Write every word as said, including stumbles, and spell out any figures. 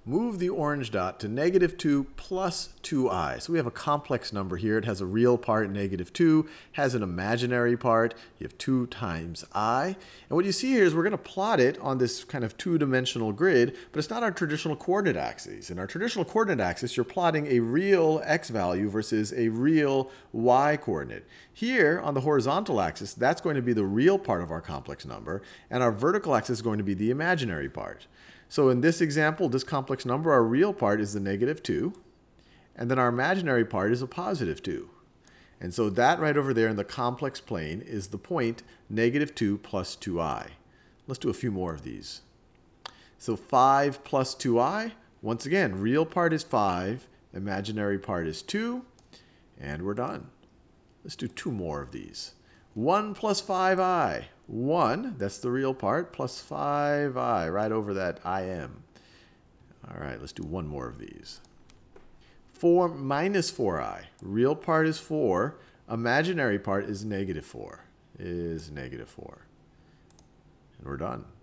move the orange dot to negative two plus two i. So we have a complex number here. It has a real part, negative two, has an imaginary part. You have two times I. And what you see here is we're going to plot it on this kind of two-dimensional grid, but it's not our traditional coordinate axes. In our traditional coordinate axis, you're plotting a real x value versus a real y coordinate. Here, on the horizontal axis, that's going to be the real part of our complex number, and our vertical axis is going to be the imaginary part. So in this example, this complex number, our real part is the negative two, and then our imaginary part is a positive two. And so that right over there in the complex plane is the point negative two plus two i. Let's do a few more of these. So five plus two i, once again, real part is five, imaginary part is two, and we're done. Let's do two more of these. one plus five i. one, that's the real part, plus five i, right over that im. All right, let's do one more of these. four minus four i. Real part is four. Imaginary part is negative four. Is negative four. And we're done.